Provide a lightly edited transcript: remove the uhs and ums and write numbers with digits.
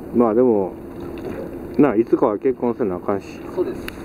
まあでもいつかは結婚せなあかんし。 そうです。